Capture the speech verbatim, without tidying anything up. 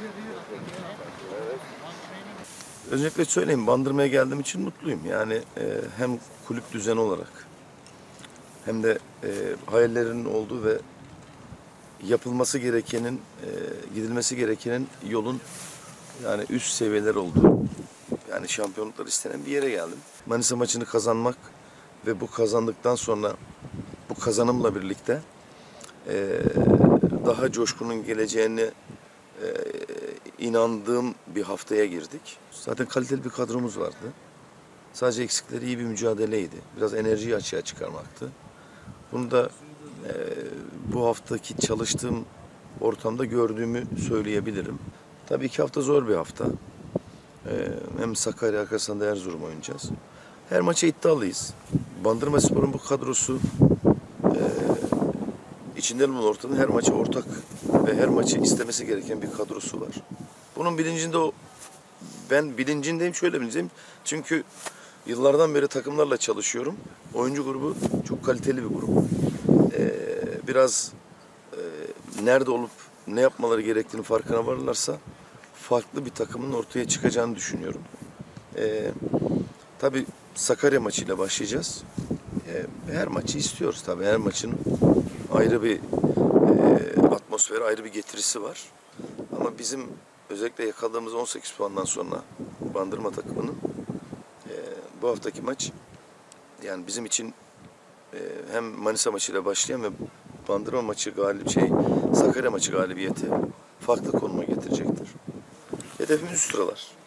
Öncelikle söyleyeyim, Bandırma'ya geldiğim için mutluyum. Yani e, hem kulüp düzeni olarak hem de e, hayallerinin olduğu ve yapılması gerekenin, e, gidilmesi gerekenin yolun yani üst seviyeler olduğu, yani şampiyonluklar istenen bir yere geldim. Manisa maçını kazanmak ve bu kazandıktan sonra bu kazanımla birlikte e, daha coşkunun geleceğini e, inandığım bir haftaya girdik. Zaten kaliteli bir kadromuz vardı. Sadece eksikleri iyi bir mücadeleydi. Biraz enerjiyi açığa çıkarmaktı. Bunu da e, bu haftaki çalıştığım ortamda gördüğümü söyleyebilirim. Tabii iki hafta zor bir hafta. E, hem Sakarya arkasında Erzurum oynayacağız. Her maça iddialıyız. Bandırmaspor'un bu kadrosu e, içinden bulunan ortamda her maça ortak ve her maçı istemesi gereken bir kadrosu var. Bunun bilincinde o, ben bilincindeyim, şöyle bilincindeyim. Çünkü yıllardan beri takımlarla çalışıyorum. Oyuncu grubu çok kaliteli bir grup. Ee, biraz e, nerede olup ne yapmaları gerektiğini farkına varırlarsa farklı bir takımın ortaya çıkacağını düşünüyorum. Ee, tabii Sakarya maçıyla başlayacağız. Ee, her maçı istiyoruz tabii. Her maçın ayrı bir e, atmosferi, ayrı bir getirisi var. Ama bizim özellikle yakaladığımız on sekiz puandan sonra Bandırma takımının e, bu haftaki maç yani bizim için e, hem Manisa maçıyla başlayan ve Bandırma maçı galip şey Sakarya maçı galibiyeti farklı konuma getirecektir. Hedefimiz üst sıralar.